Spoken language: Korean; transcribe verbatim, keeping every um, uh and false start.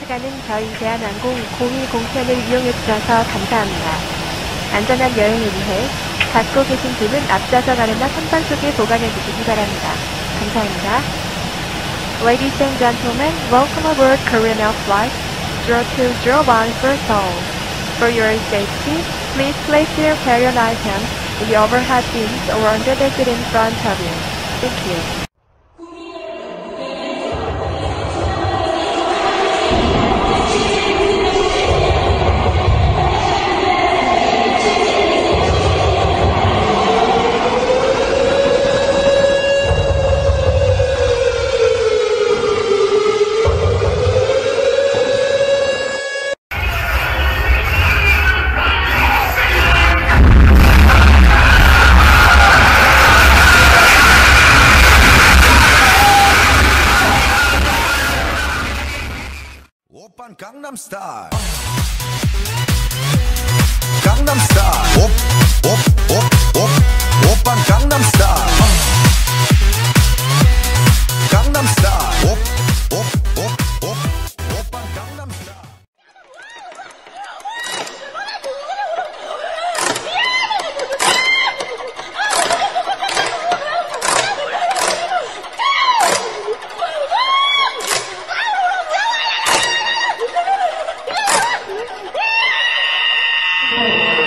가는 저희 대한항공 공이공편을 이용해주셔서 감사합니다. 안전한 여행을 위해 갖고 계신 짐은 앞좌석 아래나 선반 속에 보관해주시기 바랍니다. 감사합니다. Ladies and gentlemen, welcome aboard Korean Air Flight zero two zero one for Seoul. For your safety, please place your carry-on items in the overhead bins or under the seat in front of you. Thank you. Gangnam Style. Gangnam Style. Op, op, op, op. Oppan Gangnam Style. Gangnam Style. Op, op, op, op. Oppan Gangnam Style. Oh.